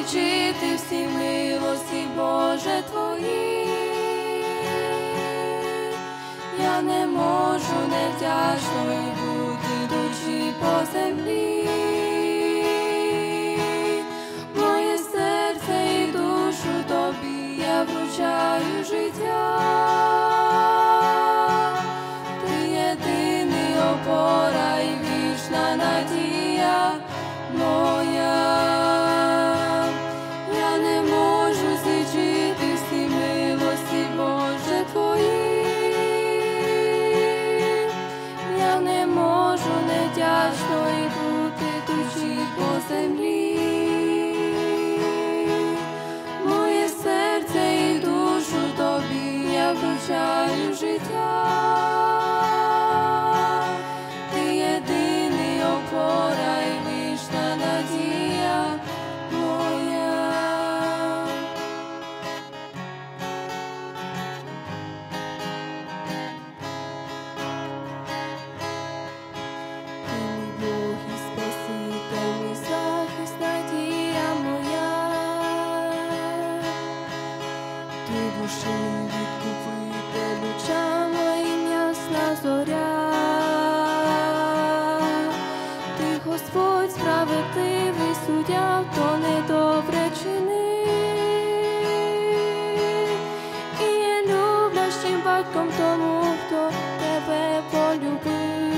злічити всі милості, Боже, Твої. Я не можу невдячною бути, йдучи по землі. Моє серце і душу Тобі я вручаю життя. Ти єдиний опора і вічна надія моя. Я не можу злічити всі милості, Боже, Твої. Я не можу невдячною бути, йдучи по землі. Моє серце і душу Тобі я вручаю життя. Ти єдиний опора і вічна надія моя. Ти мій Бог і Спаситель, мій захист, надія моя. Ти душі відкупитель, очама і ясна зоря. Ти, Господь, справедливий суддя, хто недобре чинив. І є люблячим батьком тому, хто тебе полюбив.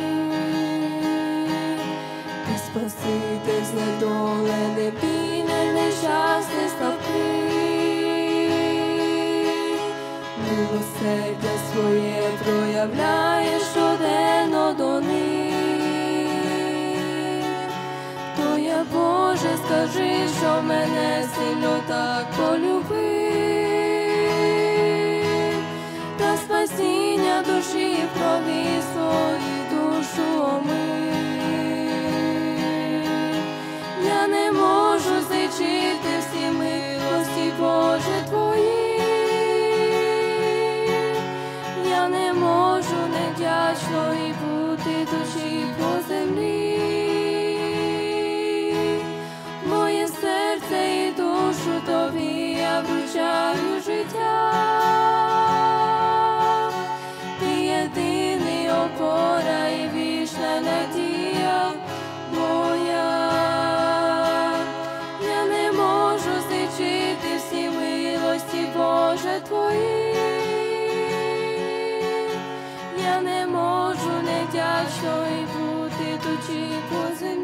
Ти Спаситель, знедолений, бідний, нещасний, слабкий. Милосердя своє проявляєш щоденно до них. То я, Боже, скажи, що мене сильно так полюбив. Та спасіння душі в крові своїй душу омив. Я не можу злічити всі милості, Боже, Твої. Я не можу невдячною бути, йдучи по землі. Моє серце і душу Тобі я вручаю життя. Ти єдиний опора і вічна надія моя. Я не можу злічити всі милості, Боже, Твої. Я не можу невдячною бути, йдучи по землі.